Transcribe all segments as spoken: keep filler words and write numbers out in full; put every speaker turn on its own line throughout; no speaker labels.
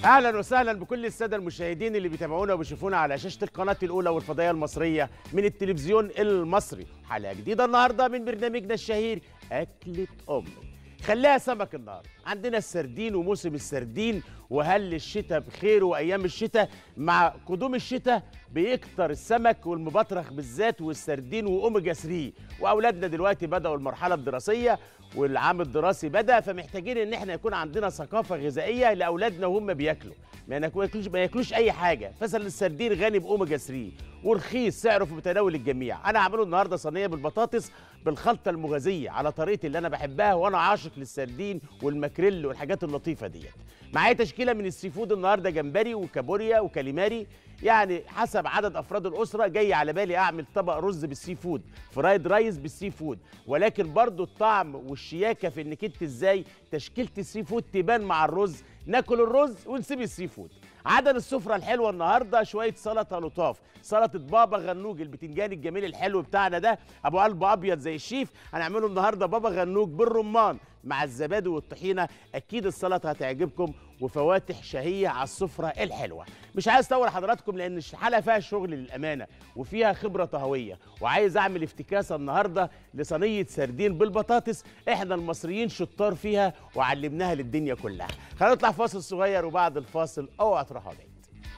اهلا وسهلا بكل الساده المشاهدين اللي بيتابعونا وبيشوفونا على شاشه القناه الاولى والفضائيه المصريه من التلفزيون المصري. حلقه جديده النهارده من برنامجنا الشهير اكله امي. خليها سمك النهارده، عندنا السردين وموسم السردين، وهل الشتاء بخير وايام الشتاء مع قدوم الشتاء بيكتر السمك والمبطرخ بالذات والسردين واوميجا ثلاثة، واولادنا دلوقتي بداوا المرحله الدراسيه والعام الدراسي بدا، فمحتاجين ان احنا يكون عندنا ثقافه غذائيه لاولادنا وهم بياكلوا، ما ياكلوش ما ياكلوش اي حاجه. مثلا السردين غني باوميجا ثلاثة ورخيص، سعره في متناول الجميع. انا هعمله النهارده صينيه بالبطاطس بالخلطه المغازيه على طريقتي اللي انا بحبها، وانا عاشق للسردين والماكريل والحاجات اللطيفه ديت. معايا تشكيله من السي فود النهارده، جمبري وكابوريا وكاليماري، يعني حسب عدد افراد الاسره. جاي على بالي اعمل طبق رز بالسي فود، فرايد رايز بالسي فود، ولكن برضو الطعم والشياكه في انك انت ازاي تشكيله السي فود تبان مع الرز. ناكل الرز ونسيب السي فود. عدد السفره الحلوه النهارده شويه سلطه لطاف، سلطه بابا غنوج، البتنجان الجميل الحلو بتاعنا ده ابو قلب ابيض زي الشيف، هنعمله النهارده بابا غنوج بالرمان مع الزبادي والطحينه. اكيد السلطه هتعجبكم وفواتح شهيه على السفره الحلوه. مش عايز اطول حضراتكم لان الحلقه فيها شغل للامانه وفيها خبره طهويه، وعايز اعمل افتكاسه النهارده لصينيه سردين بالبطاطس احنا المصريين شطار فيها وعلمناها للدنيا كلها. خلينا نطلع فاصل صغير وبعد الفاصل اوعى تروحوا بعيد.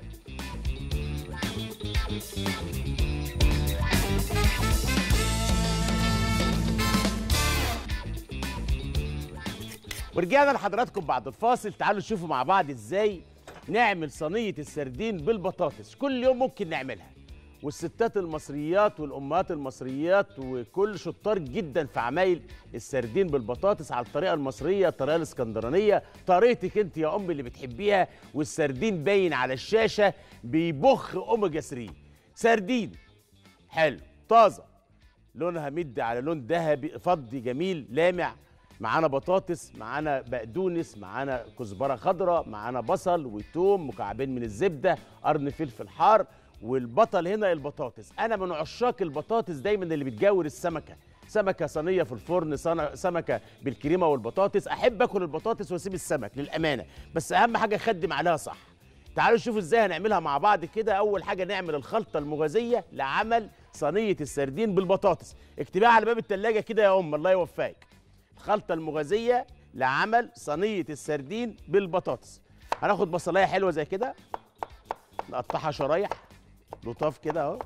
ورجعنا لحضراتكم بعد الفاصل. تعالوا نشوفوا مع بعض ازاي نعمل صينيه السردين بالبطاطس. كل يوم ممكن نعملها، والستات المصريات والامهات المصريات وكل شطار جدا في عمايل السردين بالبطاطس على الطريقه المصريه، الطريقه الاسكندرانيه، طريقتك انت يا ام اللي بتحبيها. والسردين باين على الشاشه بيبخ اوميجا ثلاثة. سردين حلو طازه، لونها مدي على لون ذهبي فضي جميل لامع. معانا بطاطس، معانا بقدونس، معانا كزبره خضراء، معانا بصل وتوم، مكعبين من الزبده، قرن فلفل حار، والبطل هنا البطاطس. انا من عشاق البطاطس دايما اللي بتجاور السمكه، سمكه صينيه في الفرن، سمكه بالكريمه والبطاطس. احب اكل البطاطس واسيب السمك للامانه، بس اهم حاجه اخدم عليها صح. تعالوا نشوف ازاي هنعملها مع بعض كده. اول حاجه نعمل الخلطه المغازيه لعمل صينيه السردين بالبطاطس. اكتبيها على باب التلاجة كده يا ام، الله يوفقك. الخلطه المغازيه لعمل صينيه السردين بالبطاطس. هناخد بصلايه حلوه زي كده، نقطعها شرايح لطاف كده اهو.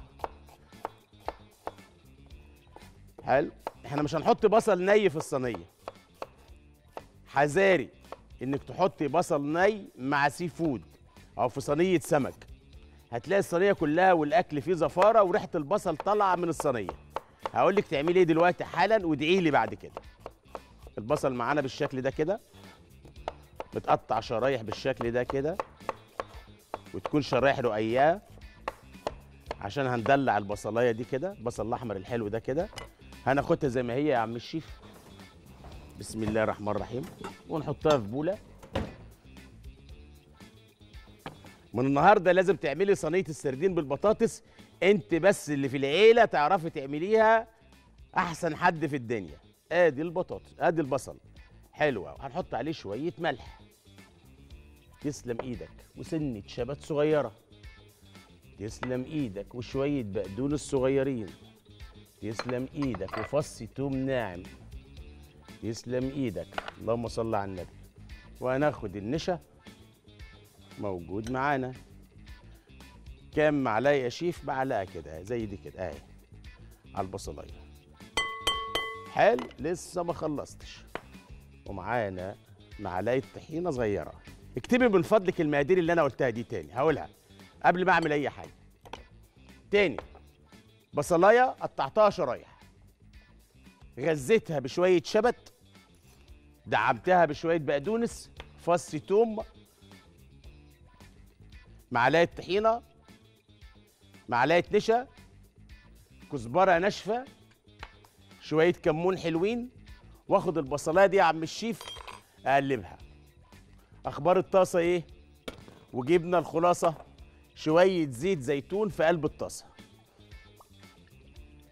حلو. احنا مش هنحط بصل ني في الصينيه، حذاري انك تحطي بصل ني مع سي فود او في صينيه سمك، هتلاقي الصينيه كلها والاكل فيه زفاره وريحه البصل طالعه من الصينيه. هقول لك تعملي ايه دلوقتي حالا وادعي لي بعد كده. البصل معانا بالشكل ده كده، متقطع شرايح بالشكل ده كده، وتكون شرايح رقيقه عشان هندلع البصلايه دي كده. البصل الاحمر الحلو ده كده هناخدها زي ما هي يا عم الشيف، بسم الله الرحمن الرحيم، ونحطها في بوله. من النهارده لازم تعملي صينيه السردين بالبطاطس انت بس اللي في العيله تعرفي تعمليها احسن حد في الدنيا. ادي البطاطس، ادي البصل حلو قوي، هنحط عليه شويه ملح، تسلم ايدك، وسنه شبت صغيره، تسلم ايدك، وشويه بقدونس صغيرين، تسلم ايدك، وفص توم ناعم، تسلم ايدك، اللهم صل على النبي. وهناخد النشا موجود معانا، كام معلقه يا شيف؟ معلقه كده زي دي كده اهي على البصلايه. حلو، لسه ما خلصتش. ومعانا معلقه طحينه صغيره. اكتبي من فضلك المقادير اللي انا قلتها دي تاني، هقولها قبل ما اعمل اي حاجه. تاني، بصلايه قطعتها شرايح، غزيتها بشويه شبت، دعمتها بشويه بقدونس، فص توم، معلقه طحينه، معلقه نشا، كزبره ناشفه، شويه كمون حلوين. واخد البصلايه دي يا عم الشيف اقلبها. اخبار الطاسه ايه؟ وجبنا الخلاصه شويه زيت زيتون في قلب الطاسه.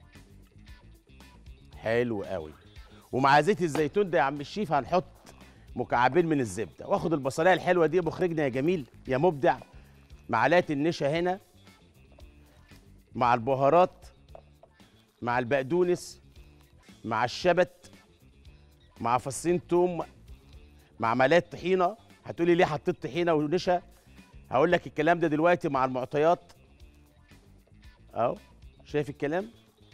حلو قوي. ومع زيت الزيتون ده يا عم الشيف هنحط مكعبين من الزبده، واخد البصلايه الحلوه دي مخرجنا يا جميل يا مبدع، معلقه النشا هنا مع البهارات مع البقدونس مع الشبت مع فصين توم مع معلقه طحينه. هتقولي ليه حطيت طحينه ونشا؟ هقول لك الكلام ده دلوقتي مع المعطيات اهو. شايف الكلام؟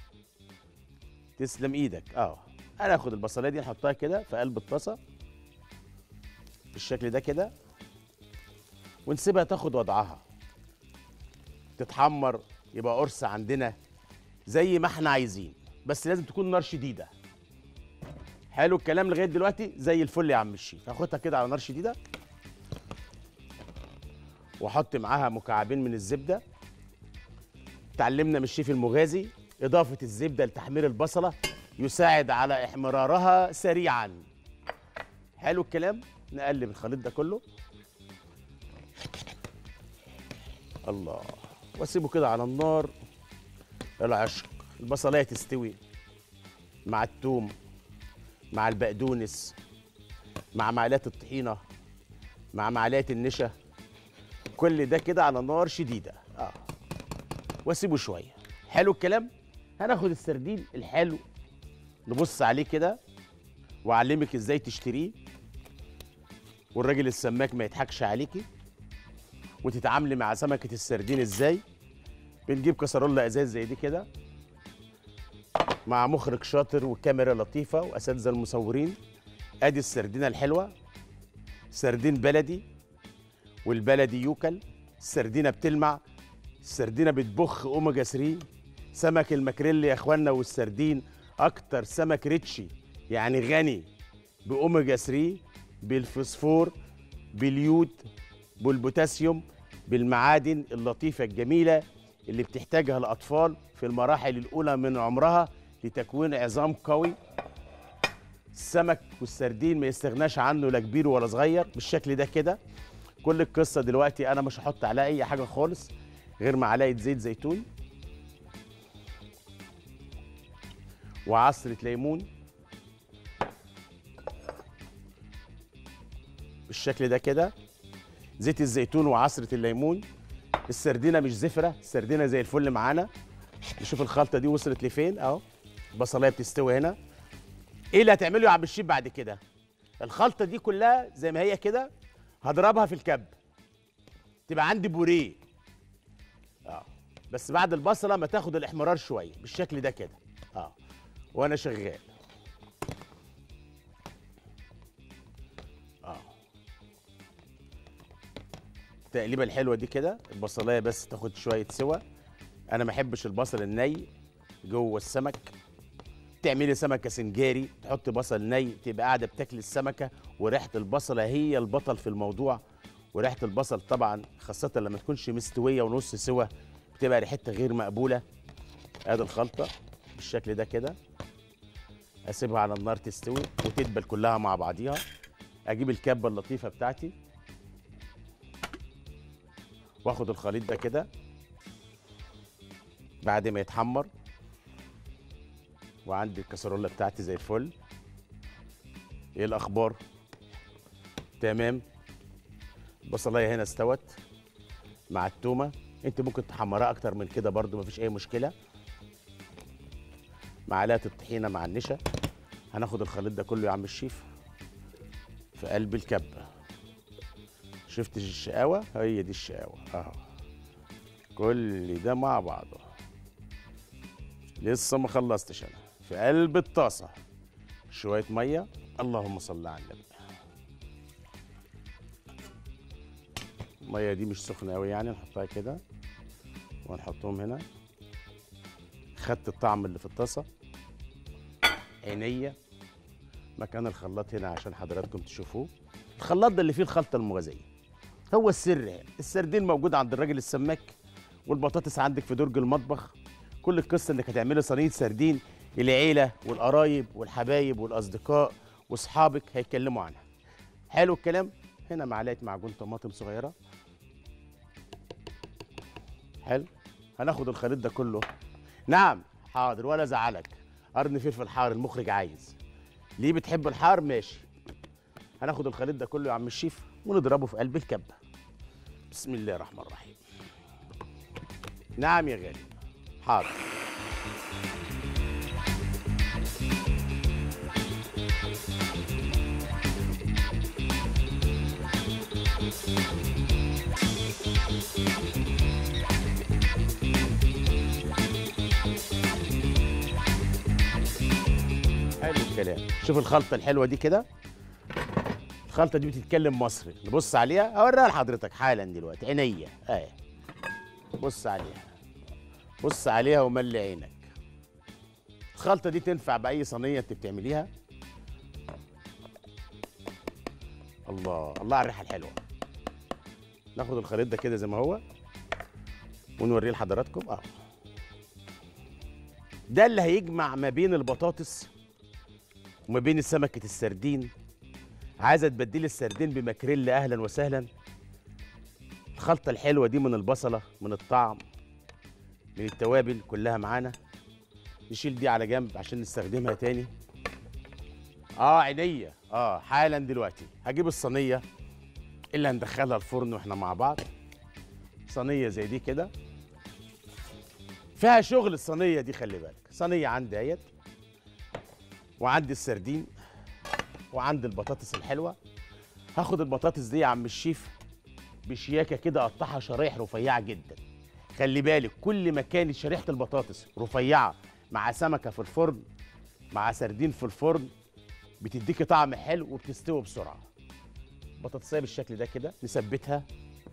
تسلم ايدك. اه انا اخد البصلايه دي نحطها كده في قلب الطاسه بالشكل ده كده، ونسيبها تاخد وضعها تتحمر، يبقى قرص عندنا زي ما احنا عايزين، بس لازم تكون نار شديده. حلو الكلام لغايه دلوقتي زي الفل يا عم الشيف. هاخدها كده على نار شديده واحط معاها مكعبين من الزبده. اتعلمنا من الشيف المغازي اضافه الزبده لتحمير البصله يساعد على احمرارها سريعا. حلو الكلام. نقلب الخليط ده كله الله، واسيبه كده على النار العشق. البصلايه تستوي مع الثوم مع البقدونس مع معلقه الطحينه مع معلقه النشا، كل ده كده على نار شديده اه واسيبه شويه. حلو الكلام. هناخد السردين الحلو نبص عليه كده واعلمك ازاي تشتريه، والراجل السماك ما يضحكش عليكي، وتتعاملي مع سمكه السردين ازاي. بنجيب كسرولة ازاز زي دي كده مع مخرج شاطر وكاميرا لطيفه واساتذه المصورين. ادي السردينه الحلوه، سردين بلدي، والبلدي يوكل. السردينه بتلمع، السردينه بتبخ اوميجا ثلاثة. سمك الماكريل يا اخوانا والسردين اكتر سمك ريتشي، يعني غني باوميجا ثلاثة، بالفوسفور، باليود، بالبوتاسيوم، بالمعادن اللطيفه الجميله اللي بتحتاجها الاطفال في المراحل الاولى من عمرها لتكوين عظام قوي. السمك والسردين ما يستغناش عنه لا كبير ولا صغير بالشكل ده كده. كل القصه دلوقتي انا مش هحط عليها اي حاجه خالص غير معلقه زيت زيتون وعصره ليمون بالشكل ده كده. زيت الزيتون وعصره الليمون. السردينه مش زفره، السردينه زي الفل معانا. نشوف الخلطه دي وصلت لفين اهو. البصلايه بتستوي هنا. ايه اللي هتعمله يا عم الشيف بعد كده؟ الخلطه دي كلها زي ما هي كده هضربها في الكب تبقى عندي بوريه اه بس بعد البصله ما تاخد الاحمرار شويه بالشكل ده كده اه وانا شغال اه التقليبه الحلوه دي كده. البصلايه بس تاخد شويه سوا. انا ما احبش البصل الني جوه السمك. تعملي سمكه سنجاري تحط بصل ني تبقى قاعده بتاكل السمكه وريحه البصله هي البطل في الموضوع. وريحه البصل طبعا خاصه لما تكونش مستويه ونص سوا بتبقى ريحتها غير مقبوله. ادي الخلطه بالشكل ده كده. اسيبها على النار تستوي وتدبل كلها مع بعضيها. اجيب الكبه اللطيفه بتاعتي واخد الخليط ده كده بعد ما يتحمر، وعندي الكسرولة بتاعتي زي الفل. ايه الاخبار؟ تمام. البصلايه هنا استوت مع التومه. انت ممكن تحمرها اكتر من كده برضو مفيش اي مشكله. معلقه الطحينه مع النشا. هناخد الخليط ده كله يا عم الشيف في قلب الكبه. شفت الشقاوه؟ هي دي الشقاوه اهو. كل ده مع بعضه لسه ما خلصتش. انا في قلب الطاسه شويه ميه. اللهم صل على النبي. الميه دي مش سخنه قوي يعني، نحطها كده ونحطهم هنا. خدت الطعم اللي في الطاسه. عينيا مكان الخلاط هنا عشان حضراتكم تشوفوه. الخلاط ده اللي فيه الخلطه المغازيه هو السر هنا. السردين موجود عند الراجل السماك، والبطاطس عندك في درج المطبخ. كل القصه انك هتعملي صينيه سردين العيله والقرايب والحبايب والاصدقاء واصحابك هيتكلموا عنها. حلو الكلام. هنا معلقه معجون طماطم صغيره. حلو. هناخد الخليط ده كله. نعم حاضر ولا زعلك. قرن فلفل حار المخرج عايز. ليه بتحب الحار؟ ماشي. هناخد الخليط ده كله يا عم الشيف ونضربه في قلب الكبه. بسم الله الرحمن الرحيم. نعم يا غالي. حاضر. حلو الكلام. شوف الخلطه الحلوه دي كده، الخلطه دي بتتكلم مصري. نبص عليها اوريها لحضرتك حالا دلوقتي. عينيا اهي، بص عليها، بص عليها وملي عينك. الخلطه دي تنفع باي صينيه انت بتعمليها. الله الله على الريحه الحلوه. ناخد الخليط ده كده زي ما هو ونوريه لحضراتكم. اه ده اللي هيجمع ما بين البطاطس وما بين سمكه السردين. عايزه تبدلي السردين بماكريل، اهلا وسهلا. الخلطه الحلوه دي من البصله، من الطعم، من التوابل كلها معانا. نشيل دي على جنب عشان نستخدمها تاني. اه عينيا. اه حالا دلوقتي هجيب الصينيه اللي هندخلها الفرن واحنا مع بعض. صينيه زي دي كده فيها شغل. الصينيه دي خلي بالك، صينيه عندي اهيت، وعندي السردين، وعندي البطاطس الحلوه. هاخد البطاطس دي يا عم الشيف بشياكه كده، اقطعها شرايح رفيعه جدا. خلي بالك كل ما كانت شريحه البطاطس رفيعه مع سمكه في الفرن، مع سردين في الفرن، بتديكي طعم حلو وبتستوي بسرعه. بطاطسيه بالشكل ده كده نثبتها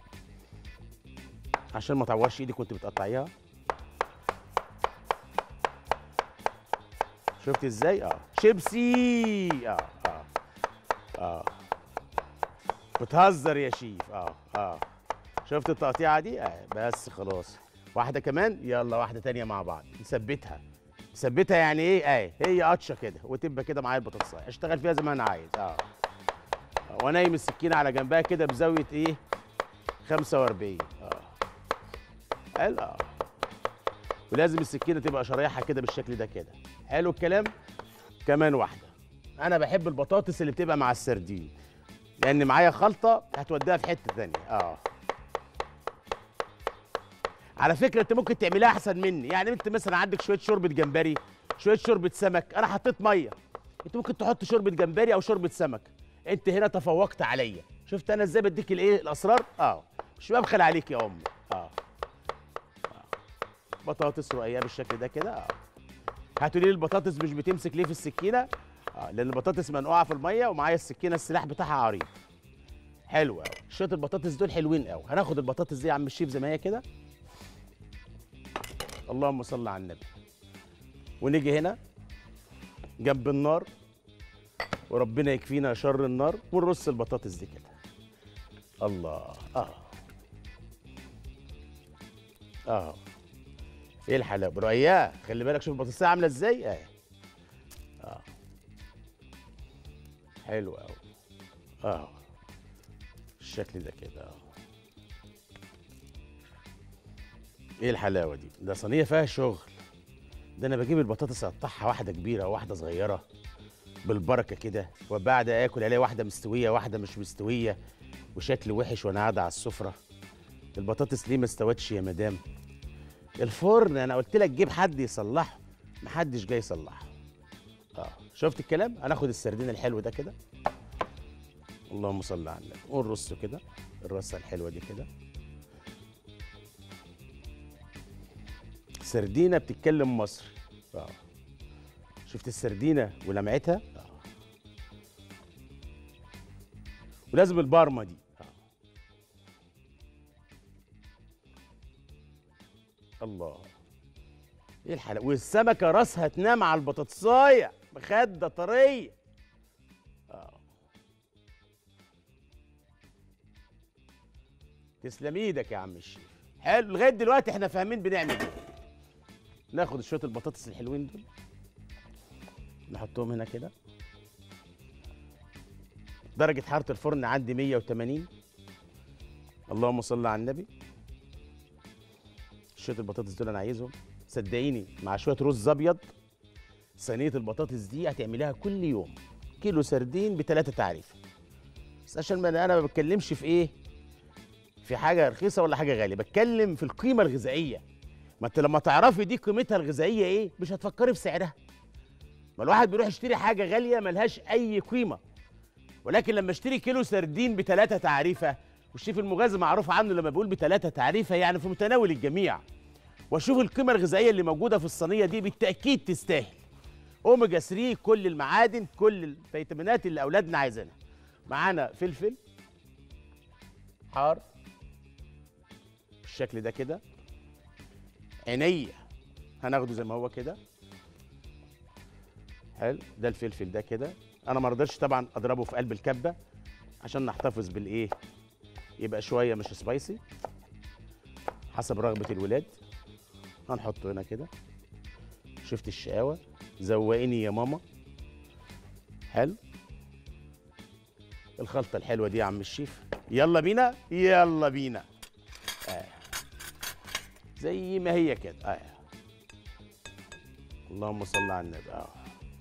عشان ما تعورش ايدك وانت بتقطعيها. شفت ازاي؟ اه شيبسي. اه اه اه بتهزر يا شيف. اه اه شفت التقطيعه دي؟ اه بس خلاص. واحده كمان، يلا واحده تانيه مع بعض. نثبتها. نثبتها يعني ايه؟ اه هي قطشه كده وتبقى كده معايا البطاطسايه، اشتغل فيها زي ما انا عايز. اه ونايم السكينه على جنبها كده بزاويه ايه؟ خمسة وأربعين. اه حلو. اه ولازم السكينه تبقى شرايحها كده بالشكل ده كده. حلو الكلام. كمان واحده. انا بحب البطاطس اللي بتبقى مع السردين لان معايا خلطه هتوديها في حته ثانيه. اه على فكره انت ممكن تعملها احسن مني. يعني انت مثلا عندك شويه شوربه جمبري، شويه شوربه سمك، انا حطيت ميه، انت ممكن تحط شوربه جمبري او شوربه سمك. انت هنا تفوقت عليا. شفت انا ازاي بديك الايه الاسرار؟ اه مش ببخل عليك يا امي. اه, آه. بطاطس رقيقه بالشكل ده كده. اه هاتوا لي البطاطس مش بتمسك ليه في السكينه؟ اه لان البطاطس منقوعه في الميه ومعايا السكينه السلاح بتاعها عريض. حلو قوي. شويه البطاطس دول حلوين قوي. هناخد البطاطس دي يا عم الشيف زي ما هي كده. اللهم صل على النبي. ونيجي هنا جنب النار وربنا يكفينا شر النار ونرص البطاطس دي كده. الله. اه اه ايه الحلاوه برقيقه. خلي بالك شوف البطاطسيه عامله ازاي. اه اه حلو قوي. اه الشكل ده كده. اه ايه الحلاوه دي؟ ده صينيه فيها شغل. ده انا بجيب البطاطس اقطعها واحده كبيره وواحده صغيره بالبركه كده، وبعد اكل الاقي واحده مستويه واحده مش مستويه وشكل وحش وانا قاعده على السفره. البطاطس ليه ما استوتش يا مدام؟ الفرن انا قلت لك جيب حد يصلحه، محدش جاي يصلحه. اه شفت الكلام؟ هناخد السردين الحلو ده كده. اللهم صل على النبي. ونرصه كده الرصه الحلوه دي كده. سردينه بتتكلم مصري. اه شفت السردينه ولمعتها؟ اه ولازم البارمه دي. اه الله ايه الحلاوه. والسمكه راسها تنام على البطاطسايه مخده طريه. اه تسلم ايدك يا عم الشيف. حلو لغايه دلوقتي احنا فاهمين بنعمل ايه. ناخد شويه البطاطس الحلوين دول نحطهم هنا كده. درجه حراره الفرن عندي مية وتمانين. اللهم صل على النبي. شويه البطاطس دول انا عايزهم صدقيني مع شويه رز ابيض. صينيه البطاطس دي هتعمليها كل يوم. كيلو سردين بثلاثه تعريفه. بس عشان ما انا أنا ما بتكلمش في ايه، في حاجه رخيصه ولا حاجه غاليه، بتكلم في القيمه الغذائيه. ما انت لما تعرفي دي قيمتها الغذائيه ايه مش هتفكري في سعرها. ما الواحد بيروح يشتري حاجه غاليه ملهاش اي قيمه، ولكن لما اشتري كيلو سردين بثلاثه تعريفه، والشيف المغازي معروف عنه لما بيقول بثلاثه تعريفه يعني في متناول الجميع، واشوف القيمه الغذائيه اللي موجوده في الصينيه دي بالتاكيد تستاهل. اوميجا ثلاثة، كل المعادن، كل الفيتامينات اللي اولادنا عايزينها. معانا فلفل حار بالشكل ده كده، عينيا هناخده زي ما هو كده. حلو، ده الفلفل ده كده. انا ما رضيتش طبعا اضربه في قلب الكبه عشان نحتفظ بالايه، يبقى شويه مش سبايسي حسب رغبه الولاد. هنحطه هنا كده. شفت الشقاوه؟ زوقيني يا ماما. حلو، الخلطه الحلوه دي يا عم الشيف. يلا بينا يلا بينا. آه. زي ما هي كده. آه. اللهم صل على النبي. اه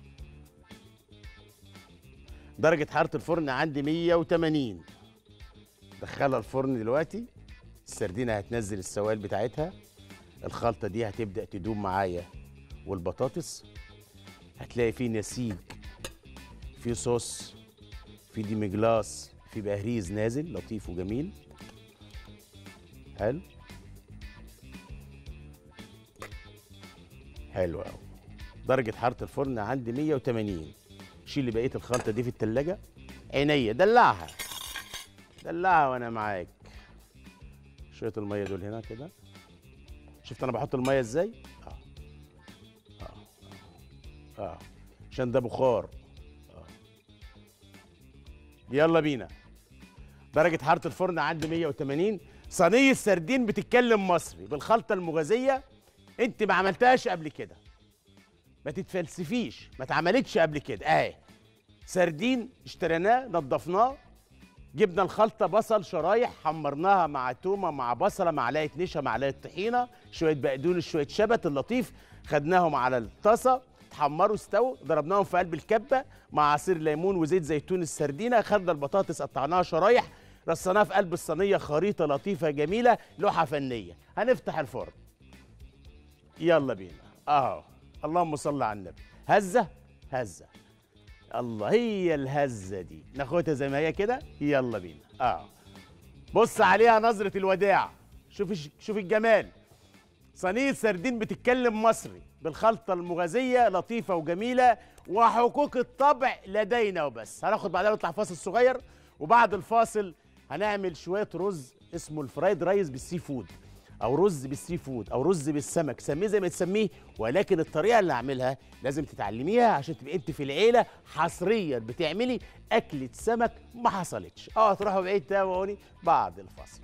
درجة حرارة الفرن عندي مية وتمانين. دخلها الفرن دلوقتي. السردينة هتنزل السوائل بتاعتها. الخلطة دي هتبدأ تدوب معايا، والبطاطس هتلاقي فيه نسيج، فيه صوص، فيه ديمجلاس، فيه بهريز نازل لطيف وجميل. حلو حلو قوي. درجة حرارة الفرن عندي مية وتمانين. شيل بقية الخلطة دي في التلاجة. عينيا دلعها دلعها وانا معاك. شوية المية دول هنا كده. شفت انا بحط المية ازاي؟ اه اه اه, آه. عشان ده بخار. آه. يلا بينا. درجة حرارة الفرن عندي مية وتمانين. صينية سردين بتتكلم مصري بالخلطة المغازية. انت ما عملتهاش قبل كده، ما تتفلسفيش، ما اتعملتش قبل كده. اهي سردين اشتريناه نضفناه، جبنا الخلطه بصل شرايح حمرناها مع تومه مع بصله معلقه نشا معلقه طحينه شويه بقدونس شويه شبت اللطيف، خدناهم على الطاسه اتحمروا استووا، ضربناهم في قلب الكبه مع عصير ليمون وزيت زيتون السردينه. خدنا البطاطس قطعناها شرايح رصيناها في قلب الصينيه، خريطه لطيفه جميله، لوحه فنيه. هنفتح الفرن. يلا بينا. اهو اللهم صل على النبي. هزه هزه. الله، هي الهزه دي ناخدها زي ما هي كده. يلا بينا. اه بص عليها نظره الوداع. شوف شوف الجمال. صينيه سردين بتتكلم مصري بالخلطه المغازيه لطيفه وجميله، وحقوق الطبع لدينا وبس. هناخد بعدها نطلع فاصل صغير، وبعد الفاصل هنعمل شويه رز اسمه الفرايد رايز بالسي فود، او رز بالسي فود، او رز بالسمك، سميه زي ما تسميه، ولكن الطريقه اللي هعملها لازم تتعلميها عشان تبقى انت في العيله حصريا بتعملي اكله سمك ما حصلتش. اه تروحوا بعيد تابعوني بعد الفاصل.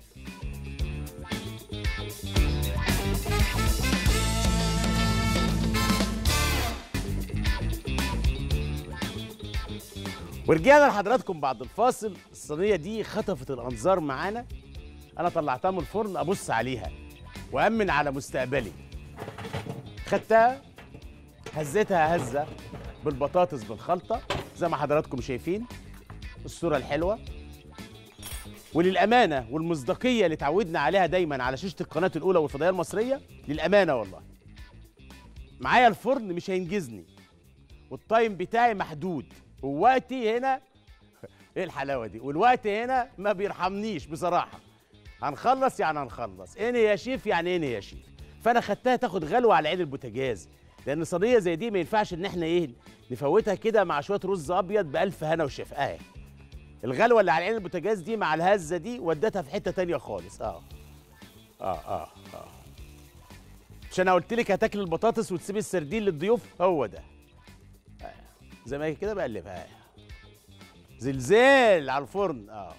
ورجعنا لحضراتكم بعد الفاصل. الصينيه دي خطفت الانظار معانا. انا طلعتها من الفرن ابص عليها وامن على مستقبلي. خدتها هزيتها هزه بالبطاطس بالخلطه زي ما حضراتكم شايفين الصوره الحلوه. وللامانه والمصداقيه اللي اتعودنا عليها دايما على شاشه القناه الاولى والفضائيه المصريه، للامانه والله معايا الفرن مش هينجزني، والتايم بتاعي محدود، ووقتي هنا ايه الحلاوه دي، والوقت هنا ما بيرحمنيش بصراحه. هنخلص يعني هنخلص، ايه يا شيف يعني ايه يا شيف. فانا خدتها تاخد غلوه على عين البوتاجاز، لان صينيه زي دي ما ينفعش ان احنا ايه نفوتها كده مع شويه رز ابيض بالف هنا وشفا. اهي الغلوه اللي على عين البوتاجاز دي مع الهزه دي ودتها في حته تانيه خالص. اه اه اه اه مش انا قلت لك هتاكل البطاطس وتسيب السردين للضيوف؟ هو ده. آه. زي ما هي كده بقلبها. آه. زلزال على الفرن. اه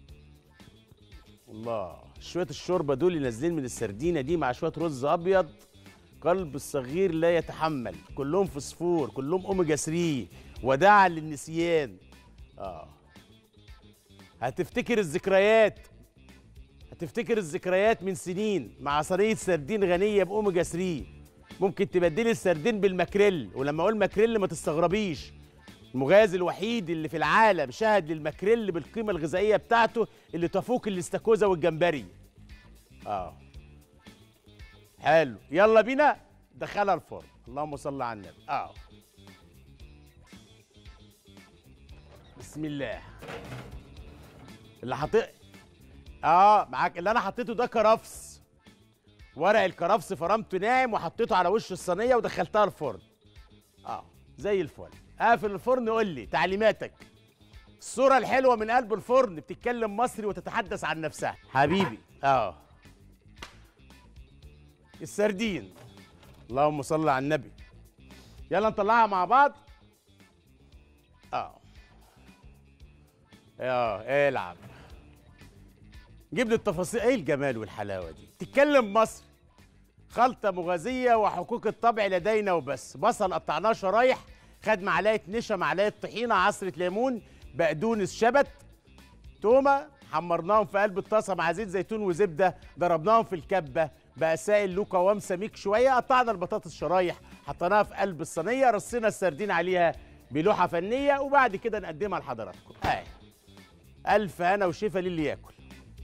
الله، شويه الشوربه دول اللي نازلين من السردينه دي مع شويه رز ابيض، قلب الصغير لا يتحمل، كلهم فوسفور، كلهم اوميجا ثلاثة، وداعا للنسيان. اه هتفتكر الذكريات، هتفتكر الذكريات من سنين مع صينيه سردين غنيه باوميجا ثلاثة. ممكن تبدلي السردين بالماكريل، ولما اقول ماكريل ما تستغربيش، المغازي الوحيد اللي في العالم شهد للماكريل بالقيمه الغذائيه بتاعته اللي تفوق الاستاكوزا والجمبري. اه حلو، يلا بينا دخلها الفرن. اللهم صل على النبي. اه بسم الله. اللي حطيت اه معاك اللي انا حطيته ده كرفس، ورق الكرفس فرمته ناعم وحطيته على وش الصينيه ودخلتها الفرن. اه زي الفل. قافل الفرن. قول لي تعليماتك. الصوره الحلوه من قلب الفرن بتتكلم مصري وتتحدث عن نفسها حبيبي. اه السردين. اللهم صل على النبي. يلا نطلعها مع بعض. اه اه العب. جيب لي التفاصيل. ايه الجمال والحلاوه دي؟ تتكلم مصر. خلطه مغازيه وحقوق الطبع لدينا وبس. بصل قطعناه شرايح، خد معلقه نشا، معلقه طحينه، عصره ليمون، بقدونس، شبت، تومه، حمرناهم في قلب الطاسه مع زيت زيتون وزبده، ضربناهم في الكبه بقى سائل له قوام سميك شويه. قطعنا البطاطس شرايح، حطيناها في قلب الصينيه، رصينا السردين عليها بلوحه فنيه، وبعد كده نقدمها لحضراتكم. اهي الف هنا وشفا للي ياكل.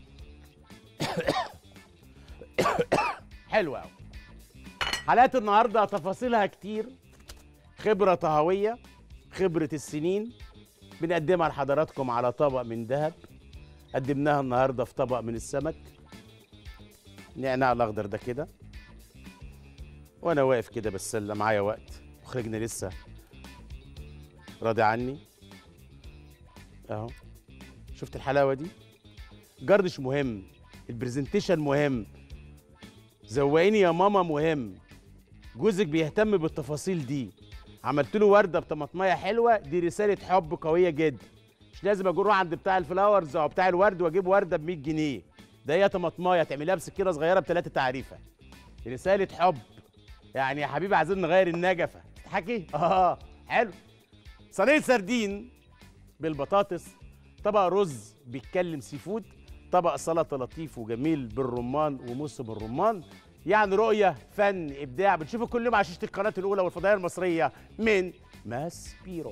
حلوه قوي. حلقات النهارده تفاصيلها كتير، خبره طهويه، خبره السنين، بنقدمها لحضراتكم على طبق من ذهب. قدمناها النهارده في طبق من السمك. نعناع الاخضر ده كده، وانا واقف كده بتسلى، معايا وقت، مخرجنا لسه راضي عني اهو. شفت الحلاوه دي؟ جردش مهم، البرزنتيشن مهم، زوقيني يا ماما مهم، جوزك بيهتم بالتفاصيل دي. عملت له ورده بطماطميه حلوه، دي رساله حب قويه جدا. مش لازم اروح عند بتاع الفلاورز او بتاع الورد واجيب ورده ب مية جنيه. ده هي طماطمايه تعملها بسكينه صغيره بثلاثه تعريفه. رساله حب. يعني يا حبيبي عايزين نغير النجفه. تضحكي؟ اه حلو. صينيه سردين بالبطاطس، طبق رز بيتكلم سي فود، طبق سلطه لطيف وجميل بالرمان وموس بالرمان. يعني رؤيه، فن، ابداع، بنشوفه كل يوم على شاشه القناه الاولى والفضائيه المصريه من ماسبيرو.